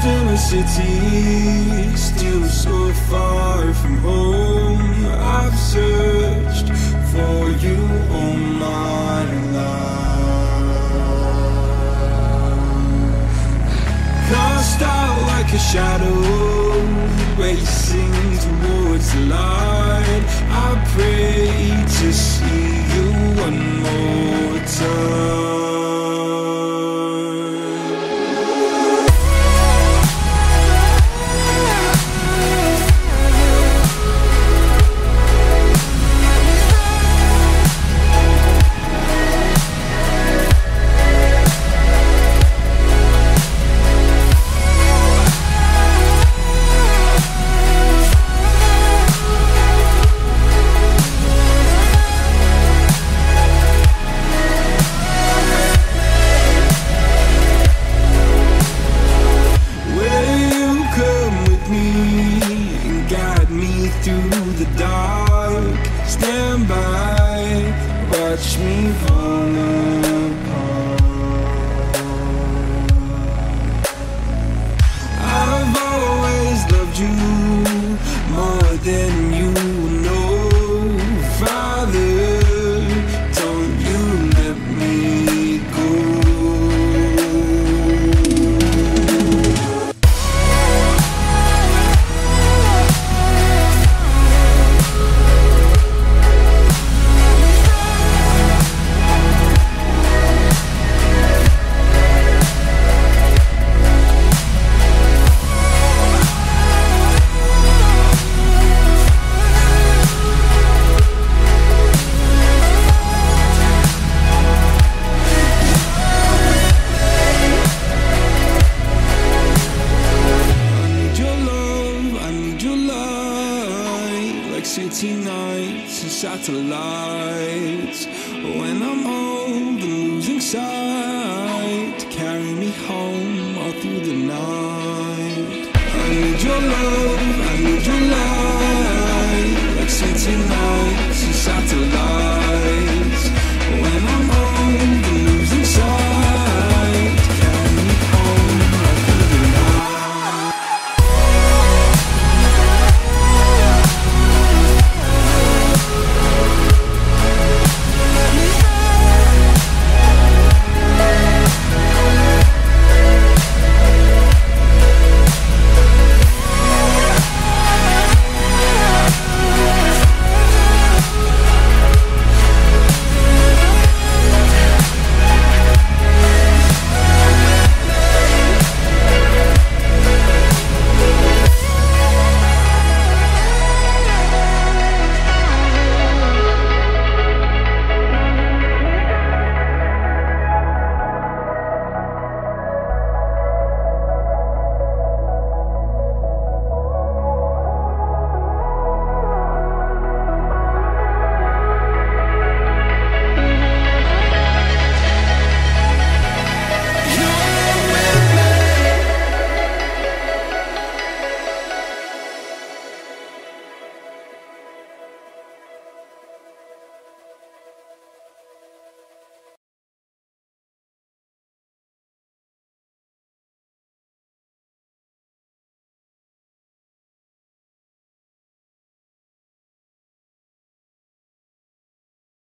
Still a city, still so far from home. I've searched for you all my life. Cast out like a shadow, racing towards the light. I pray to see you one more time. Through the dark, stand by, watch me fall apart. I've always loved you more than you know. Father, don't you let me go. City nights and satellites. When I'm old and losing sight, carry me home all through the night. I need your love.